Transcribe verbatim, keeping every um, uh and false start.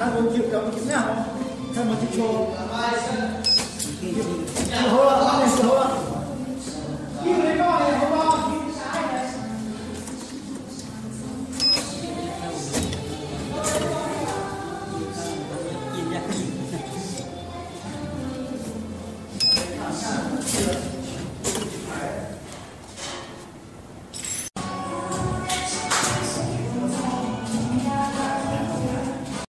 đang ngồi chịu kéo chịu nào theo một chịu chô chịu hô là ăn này chịu hô là chịu lấy coi này hô là Thank you.